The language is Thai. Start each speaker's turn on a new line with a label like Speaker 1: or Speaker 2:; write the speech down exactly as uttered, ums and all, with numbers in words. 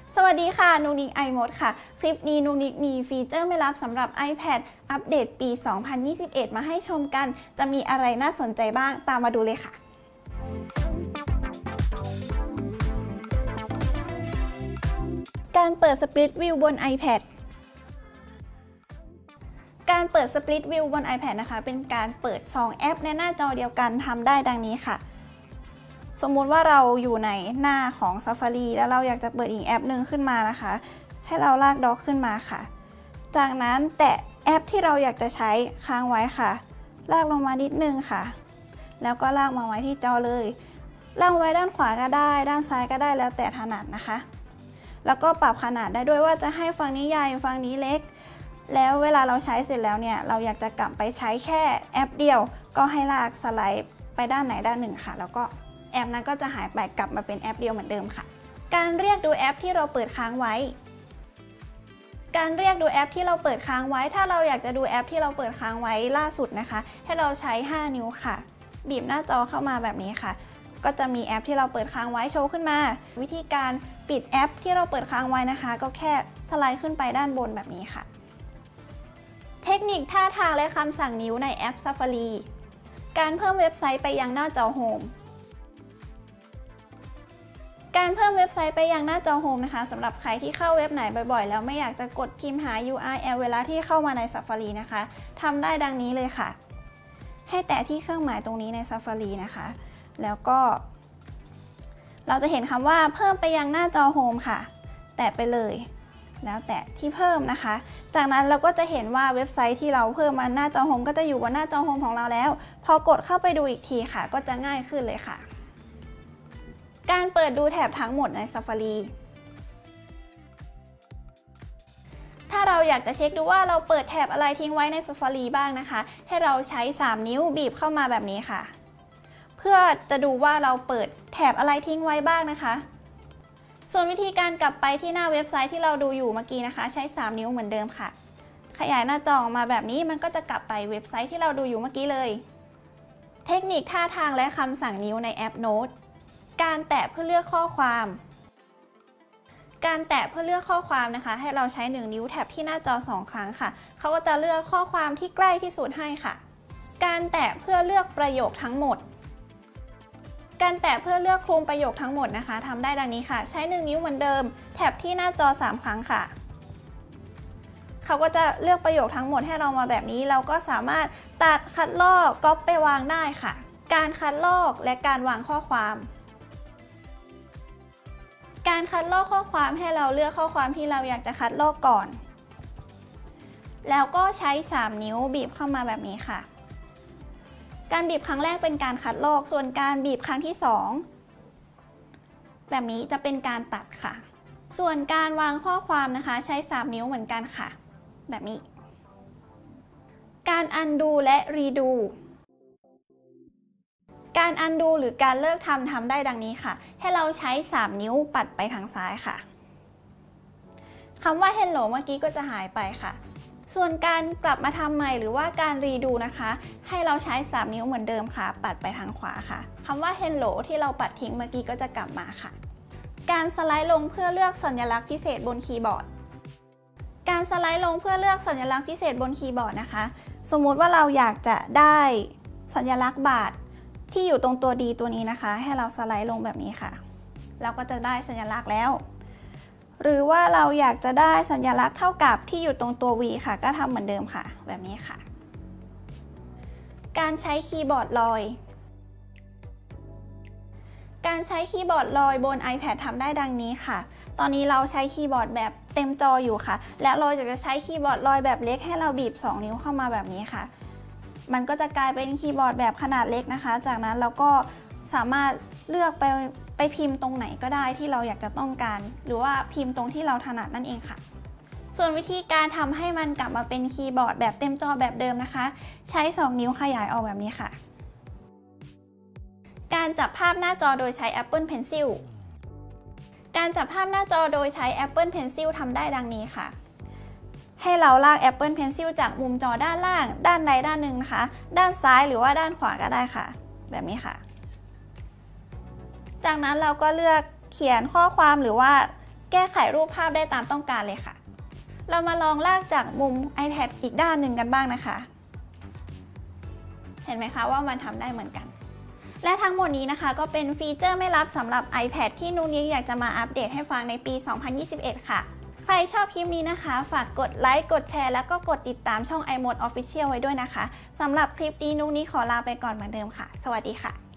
Speaker 1: สวัสดีค่ะนุนิกไอมดค่ะคลิปนี้นุนิกมีฟีเจอร์ไม่ลับสำหรับ iPad อัปเดตปี สองพันยี่สิบเอ็ด มาให้ชมกันจะมีอะไรน่าสนใจบ้างตามมาดูเลยค่ะการเปิด Split View บน iPad การเปิด Split View บน iPad นะคะเป็นการเปิดสองแอปในหน้าจอเดียวกันทำได้ดังนี้ค่ะสมมุติว่าเราอยู่ในหน้าของ Safari แล้วเราอยากจะเปิดอีกแอปหนึ่งขึ้นมานะคะให้เราลากด็อกขึ้นมาค่ะจากนั้นแตะแอปที่เราอยากจะใช้ค้างไว้ค่ะลากลงมานิดนึงค่ะแล้วก็ลากมาไว้ที่จอเลยลากไว้ด้านขวาก็ได้ด้านซ้ายก็ได้แล้วแต่ถนัดนะคะแล้วก็ปรับขนาดได้ด้วยว่าจะให้ฝั่งนี้ใหญ่ฝั่งนี้เล็กแล้วเวลาเราใช้เสร็จแล้วเนี่ยเราอยากจะกลับไปใช้แค่แอปเดียวก็ให้ลากสไลด์ไปด้านไหนด้านหนึ่งค่ะแล้วก็แอปนั้นก็จะหายไปกลับมาเป็นแอปเดียวเหมือนเดิมค่ะการเรียกดูแอปที่เราเปิดค้างไว้การเรียกดูแอปที่เราเปิดค้างไว้ถ้าเราอยากจะดูแอปที่เราเปิดค้างไว้ล่าสุดนะคะให้เราใช้ห้านิ้วค่ะบีบหน้าจอเข้ามาแบบนี้ค่ะก็จะมีแอปที่เราเปิดค้างไว้โชว์ขึ้นมาวิธีการปิดแอปที่เราเปิดค้างไว้นะคะก็แค่สไลด์ขึ้นไปด้านบนแบบนี้ค่ะเทคนิคท่าทางและคำสั่งนิ้วในแอป Safari การเพิ่มเว็บไซต์ไปยังหน้าจอโฮมการเพิ่มเว็บไซต์ไปยังหน้าจอโฮมนะคะสำหรับใครที่เข้าเว็บไหนบ่อยๆแล้วไม่อยากจะกดพิมพ์หา ยู อาร์ แอล เวลาที่เข้ามาใน Safari นะคะทำได้ดังนี้เลยค่ะให้แตะที่เครื่องหมายตรงนี้ใน Safari นะคะแล้วก็เราจะเห็นคำว่าเพิ่มไปยังหน้าจอโฮมค่ะแตะไปเลยแล้วแตะที่เพิ่มนะคะจากนั้นเราก็จะเห็นว่าเว็บไซต์ที่เราเพิ่มมาหน้าจอโฮมก็จะอยู่บนหน้าจอโฮมของเราแล้วพอกดเข้าไปดูอีกทีค่ะก็จะง่ายขึ้นเลยค่ะการเปิดดูแถบทั้งหมดใน Safari ถ้าเราอยากจะเช็คดูว่าเราเปิดแถบอะไรทิ้งไว้ใน Safari บ้างนะคะให้เราใช้สามนิ้วบีบเข้ามาแบบนี้ค่ะเพื่อจะดูว่าเราเปิดแถบอะไรทิ้งไว้บ้างนะคะส่วนวิธีการกลับไปที่หน้าเว็บไซต์ที่เราดูอยู่เมื่อกี้นะคะใช้สามนิ้วเหมือนเดิมค่ะขยายหน้าจอออกมาแบบนี้มันก็จะกลับไปเว็บไซต์ที่เราดูอยู่เมื่อกี้เลยเทคนิคท่าทางและคำสั่งนิ้วในแอปโน้ตการแตะเพื่อเลือกข้อความการแตะเพื่อเลือกข้อความนะคะให้เราใช้หนึ่งนิ้วแท็บที่หน้าจอสองครั้งค่ะเขาก็จะเลือกข้อความที่ใกล้ที่สุดให้ค่ะการแตะเพื่อเลือกประโยคทั้งหมดการแตะเพื่อเลือกคลุมประโยคทั้งหมดนะคะทำได้ดังนี้ค่ะใช้หนึ่งนิ้วเหมือนเดิมแท็บที่หน้าจอสามครั้งค่ะเขาก็จะเลือกประโยคทั้งหมดให้เรามาแบบนี้เราก็สามารถตัดคัดลอกก๊อปไปวางได้ค่ะการคัดลอกและการวางข้อความการคัดลอกข้อความให้เราเลือกข้อความที่เราอยากจะคัดลอกก่อนแล้วก็ใช้สามนิ้วบีบเข้ามาแบบนี้ค่ะการบีบครั้งแรกเป็นการคัดลอกส่วนการบีบครั้งที่สองแบบนี้จะเป็นการตัดค่ะส่วนการวางข้อความนะคะใช้สามนิ้วเหมือนกันค่ะแบบนี้การ undo และ redoการ undo หรือการเลิกทำทำได้ดังนี้ค่ะให้เราใช้สามนิ้วปัดไปทางซ้ายค่ะคำว่า hello เมื่อกี้ก็จะหายไปค่ะส่วนการกลับมาทำใหม่หรือว่าการ redo นะคะให้เราใช้สามนิ้วเหมือนเดิมค่ะปัดไปทางขวาค่ะคำว่า hello ที่เราปัดทิ้งเมื่อกี้ก็จะกลับมาค่ะการสไลด์ลงเพื่อเลือกสัญลักษณ์พิเศษบนคีย์บอร์ดการสไลด์ลงเพื่อเลือกสัญลักษณ์พิเศษบนคีย์บอร์ดนะคะสมมุติว่าเราอยากจะได้สัญลักษณ์บาทที่อยู่ตรงตัวดีตัวนี้นะคะให้เราสไลด์ลงแบบนี้ค่ะเราก็จะได้สัญลักษณ์แล้วหรือว่าเราอยากจะได้สัญลักษณ์เท่ากับที่อยู่ตรงตัว V ค่ะก็ทำเหมือนเดิมค่ะแบบนี้ค่ะการใช้คีย์บอร์ดลอยการใช้คีย์บอร์ดลอยบน iPad ทำได้ดังนี้ค่ะตอนนี้เราใช้คีย์บอร์ดแบบเต็มจออยู่ค่ะและเราอยากจะใช้คีย์บอร์ดลอยแบบเล็กให้เราบีบสองนิ้วเข้ามาแบบนี้ค่ะมันก็จะกลายเป็นคีย์บอร์ดแบบขนาดเล็กนะคะจากนั้นเราก็สามารถเลือกไปไปพิมพ์ตรงไหนก็ได้ที่เราอยากจะต้องการหรือว่าพิมพ์ตรงที่เราถนัดนั่นเองค่ะส่วนวิธีการทำให้มันกลับมาเป็นคีย์บอร์ดแบบเต็มจอแบบเดิมนะคะใช้สองนิ้วขยายออกแบบนี้ค่ะการจับภาพหน้าจอโดยใช้ Apple Pencil การจับภาพหน้าจอโดยใช้ Apple Pencil ทำได้ดังนี้ค่ะให้เราลาก Apple Pencil จากมุมจอด้านล่างด้านใดด้านหนึ่งนะคะด้านซ้ายหรือว่าด้านขวาก็ได้ค่ะแบบนี้ค่ะจากนั้นเราก็เลือกเขียนข้อความหรือว่าแก้ไขรูปภาพได้ตามต้องการเลยค่ะเรามาลองลากจากมุม iPad อีกด้านหนึ่งกันบ้างนะคะเห็นไหมคะว่ามันทำได้เหมือนกันและทั้งหมดนี้นะคะก็เป็นฟีเจอร์ไม่ลับสำหรับ iPad ที่นุนิกอยากจะมาอัปเดตให้ฟังในปี สองพันยี่สิบเอ็ด ค่ะใครชอบคลิปนี้นะคะฝากกดไลค์กดแชร์แล้วก็กดติดตามช่อง iMode Official ไว้ด้วยนะคะสำหรับคลิปนี้นุนิกขอลาไปก่อนเหมือนเดิมค่ะสวัสดีค่ะ